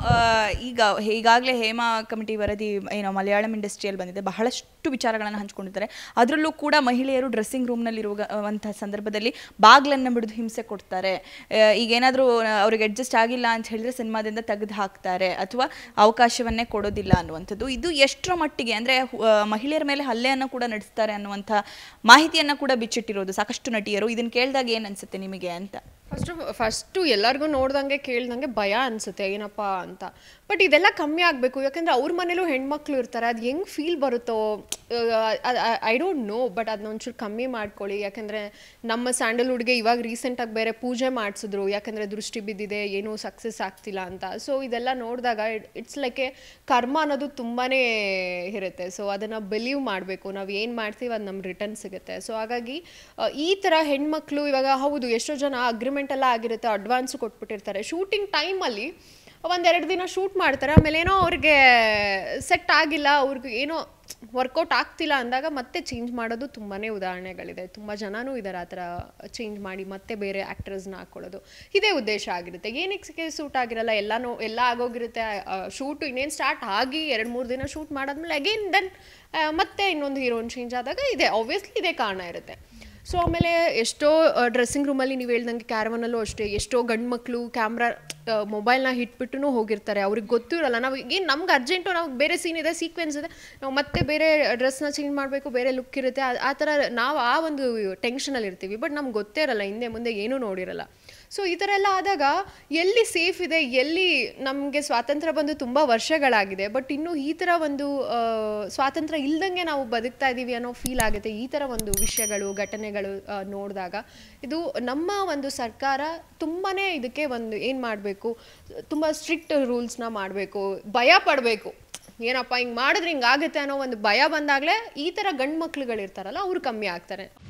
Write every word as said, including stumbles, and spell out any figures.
ಈಗ ಈಗಾಗಲೇ ಹೇಮಾ ಕಮಿಟಿ ವರದಿ ಏನೋ ಮಲಯಾಳಂ ಇಂಡಸ್ಟ್ರಿಯಲ್ಲಿ ಬಂದಿದೆ, ಬಹಳಷ್ಟು ವಿಚಾರಗಳನ್ನು ಹಂಚ್ಕೊಂಡಿದ್ದಾರೆ. ಅದರಲ್ಲೂ ಕೂಡ ಮಹಿಳೆಯರು ಡ್ರೆಸ್ಸಿಂಗ್ ರೂಮ್ನಲ್ಲಿರುವಂತಹ ಸಂದರ್ಭದಲ್ಲಿ ಬಾಗ್ಲನ್ನು ಬಿಡಿದು ಹಿಂಸೆ ಕೊಡ್ತಾರೆ. ಈಗೇನಾದರೂ ಅವ್ರಿಗೆ ಅಡ್ಜಸ್ಟ್ ಆಗಿಲ್ಲ ಅಂತ ಹೇಳಿದ್ರೆ ಸಿನಿಮಾದಿಂದ ತೆಗೆದು ಹಾಕ್ತಾರೆ ಅಥವಾ ಅವಕಾಶವನ್ನೇ ಕೊಡೋದಿಲ್ಲ ಅನ್ನುವಂಥದ್ದು. ಇದು ಎಷ್ಟರ ಮಟ್ಟಿಗೆ ಅಂದರೆ ಮಹಿಳೆಯರ ಮೇಲೆ ಹಲ್ಲೆಯನ್ನು ಕೂಡ ನಡೆಸ್ತಾರೆ ಅನ್ನುವಂಥ ಮಾಹಿತಿಯನ್ನು ಕೂಡ ಬಿಚ್ಚಿಟ್ಟಿರೋದು ಸಾಕಷ್ಟು ನಟಿಯರು. ಇದನ್ನು ಕೇಳಿದಾಗ ಏನು ಅನಿಸುತ್ತೆ ನಿಮಗೆ ಅಂತ? ಫಸ್ಟು ಫಸ್ಟು ಎಲ್ಲರಿಗೂ ನೋಡ್ದಂಗೆ ಕೇಳ್ದಂಗೆ ಭಯ ಅನಿಸುತ್ತೆ ಏನಪ್ಪ ಅಂತ. ಬಟ್ ಇದೆಲ್ಲ ಕಮ್ಮಿ ಆಗಬೇಕು, ಯಾಕಂದರೆ ಅವ್ರ ಮನೇಲೂ ಹೆಣ್ಮಕ್ಳು ಇರ್ತಾರೆ. ಅದು ಹೆಂಗೆ ಫೀಲ್ ಬರುತ್ತೋ ಐ ಡೋಂಟ್ ನೋ, ಬಟ್ ಅದನ್ನ ಒಂಚೂರು ಕಮ್ಮಿ ಮಾಡ್ಕೊಳ್ಳಿ. ಯಾಕಂದರೆ ನಮ್ಮ ಸ್ಯಾಂಡಲ್ವುಡ್ಗೆ ಇವಾಗ ರೀಸೆಂಟಾಗಿ ಬೇರೆ ಪೂಜೆ ಮಾಡಿಸಿದ್ರು, ಯಾಕಂದರೆ ದೃಷ್ಟಿ ಬಿದ್ದಿದೆ, ಏನೂ ಸಕ್ಸಸ್ ಆಗ್ತಿಲ್ಲ ಅಂತ. ಸೊ ಇದೆಲ್ಲ ನೋಡಿದಾಗ ಇಟ್ಸ್ ಲೈಕ್ ಎ ಕರ್ಮ ಅನ್ನೋದು ತುಂಬಾ ಇರುತ್ತೆ. ಸೊ ಅದನ್ನು ಬಿಲೀವ್ ಮಾಡಬೇಕು, ನಾವು ಏನು ಮಾಡ್ತೀವಿ ಅದು ನಮ್ಮ ರಿಟರ್ನ್ ಸಿಗುತ್ತೆ. ಸೊ ಹಾಗಾಗಿ ಈ ಥರ ಹೆಣ್ಮಕ್ಳು ಇವಾಗ ಹೌದು ಎಷ್ಟೋ ಜನ ಅಗ್ರಿಮೆಂಟ್ ಎಲ್ಲ ಆಗಿರುತ್ತೆ, ಅಡ್ವಾನ್ಸು ಕೊಟ್ಬಿಟ್ಟಿರ್ತಾರೆ. ಶೂಟಿಂಗ್ ಟೈಮಲ್ಲಿ ಒಂದೆರಡು ದಿನ ಶೂಟ್ ಮಾಡ್ತಾರೆ, ಆಮೇಲೆ ಏನೋ ಅವ್ರಿಗೆ ಸೆಟ್ ಆಗಿಲ್ಲ, ಅವ್ರಿಗೆ ಏನೋ ವರ್ಕೌಟ್ ಆಗ್ತಿಲ್ಲ ಅಂದಾಗ ಮತ್ತೆ ಚೇಂಜ್ ಮಾಡೋದು ತುಂಬಾ ಉದಾಹರಣೆಗಳಿದೆ. ತುಂಬ ಜನನೂ ಇದ್ದಾರೆ ಆ ಥರ ಚೇಂಜ್ ಮಾಡಿ ಮತ್ತೆ ಬೇರೆ ಆ್ಯಕ್ಟರ್ಸ್ನ ಹಾಕ್ಕೊಳ್ಳೋದು. ಇದೇ ಉದ್ದೇಶ ಆಗಿರುತ್ತೆ. ಏನಕ್ಕೆ ಸೂಟ್ ಆಗಿರಲ್ಲ, ಎಲ್ಲನೂ ಎಲ್ಲ ಆಗೋಗಿರುತ್ತೆ. ಶೂಟು ಇನ್ನೇನು ಸ್ಟಾರ್ಟ್ ಆಗಿ ಎರಡು ಮೂರು ದಿನ ಶೂಟ್ ಮಾಡಾದ್ಮೇಲೆ ಅಗೇನ್ ದೆನ್ ಮತ್ತೆ ಇನ್ನೊಂದು ಹೀರೋಯಿನ್ ಚೇಂಜ್ ಆದಾಗ ಇದೆ ಆಬ್ವಿಯಸ್ಲಿ ಇದೇ ಕಾರಣ ಇರುತ್ತೆ. ಸೊ ಆಮೇಲೆ ಎಷ್ಟೋ ಡ್ರೆಸ್ಸಿಂಗ್ ರೂಮಲ್ಲಿ ನೀವು ಹೇಳ್ದಂಗೆ ಕ್ಯಾರವನಲ್ಲೂ ಅಷ್ಟೇ ಎಷ್ಟೋ ಗಂಡು ಮಕ್ಕಳು ಕ್ಯಾಮ್ರಾ ಮೊಬೈಲ್ನ ಹಿಟ್ಬಿಟ್ಟು ಹೋಗಿರ್ತಾರೆ. ಅವ್ರಿಗೆ ಗೊತ್ತೂ ಇರಲ್ಲ. ನಾವು ಏನು ನಮ್ಗೆ ಅರ್ಜೆಂಟು, ನಾವು ಬೇರೆ ಸೀನ್ ಇದೆ, ಸೀಕ್ವೆನ್ಸ್ ಇದೆ, ನಾವು ಮತ್ತೆ ಬೇರೆ ಡ್ರೆಸ್ನ ಚೇಂಜ್ ಮಾಡಬೇಕು, ಬೇರೆ ಲುಕ್ ಇರುತ್ತೆ. ಆ ಥರ ನಾವು ಆ ಒಂದು ಟೆನ್ಷನಲ್ಲಿ ಇರ್ತೀವಿ. ಬಟ್ ನಮ್ಗೆ ಗೊತ್ತೇ ಇರಲ್ಲ, ಹಿಂದೆ ಮುಂದೆ ಏನೂ ನೋಡಿರಲ್ಲ. ಸೊ ಈ ಥರ ಎಲ್ಲ ಆದಾಗ ಎಲ್ಲಿ ಸೇಫ್ ಇದೆ, ಎಲ್ಲಿ ನಮಗೆ ಸ್ವಾತಂತ್ರ್ಯ ಬಂದು ತುಂಬ ವರ್ಷಗಳಾಗಿದೆ, ಬಟ್ ಇನ್ನೂ ಈ ಥರ ಒಂದು ಸ್ವಾತಂತ್ರ್ಯ ಇಲ್ದಂಗೆ ನಾವು ಬದುಕ್ತಾ ಇದ್ದೀವಿ ಅನ್ನೋ ಫೀಲ್ ಆಗುತ್ತೆ ಈ ಥರ ಒಂದು ವಿಷಯಗಳು ಘಟನೆಗಳು ನೋಡಿದಾಗ. ಇದು ನಮ್ಮ ಒಂದು ಸರ್ಕಾರ ತುಂಬಾ ಇದಕ್ಕೆ ಒಂದು ಏನು ಮಾಡಬೇಕು, ತುಂಬ ಸ್ಟ್ರಿಕ್ಟ್ ರೂಲ್ಸ್ನ ಮಾಡಬೇಕು, ಭಯ ಪಡಬೇಕು. ಏನಪ್ಪ ಹಿಂಗೆ ಮಾಡಿದ್ರೆ ಹಿಂಗೆ ಆಗುತ್ತೆ ಅನ್ನೋ ಒಂದು ಭಯ ಬಂದಾಗಲೇ ಈ ಥರ ಗಂಡು ಮಕ್ಳುಗಳಿರ್ತಾರಲ್ಲ ಅವರು ಕಮ್ಮಿ ಆಗ್ತಾರೆ.